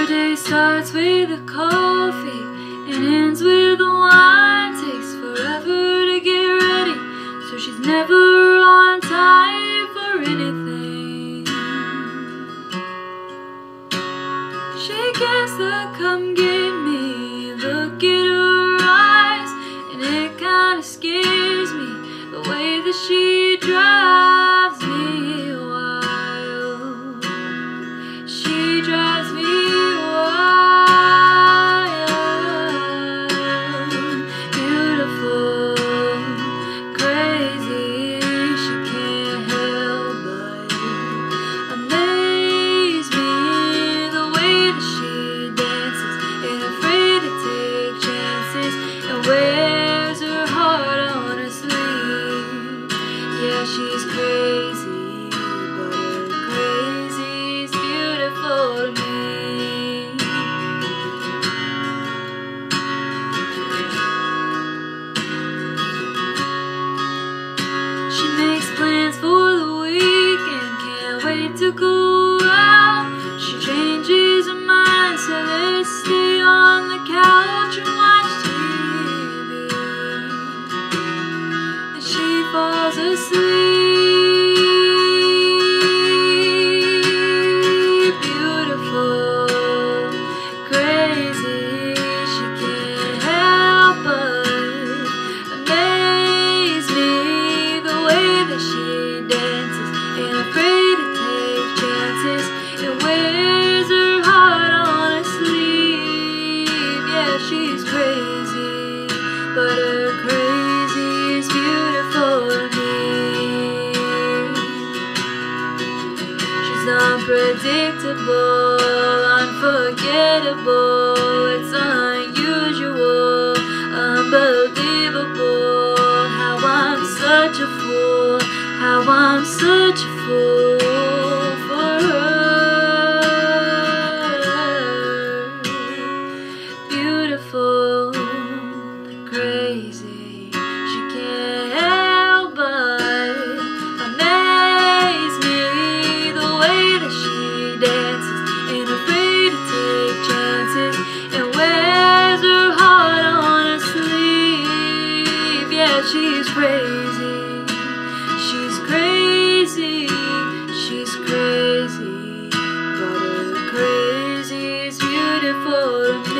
Her day starts with a coffee and ends with a wine. Takes forever to get ready, so she's never on time for anything. She gets the come get me look in her eyes, and it kinda scares me the way that she drives me wild. She drives me wears her heart on her sleeve. Yeah, she's crazy, but her crazy's beautiful to me. She makes plans for the weekend, can't wait to go out. She changes her mind, so let's stay on the couch and watch TV. Falls asleep. Beautiful, crazy, she can't help but amaze me. The way that she dances, ain't afraid to take chances, and wears her heart on her sleeve. Yeah, she's crazy, but her crazy is beautiful to me. She's unpredictable, unforgettable. It's unusual, unbelievable. How I'm such a fool, how I'm such a fool for her. Beautiful, crazy, she can't help but amaze me. The way that she dances, ain't afraid to take chances, and wears her heart on her sleeve. Yeah, she's crazy, she's crazy, she's crazy, but her crazy's beautiful to me.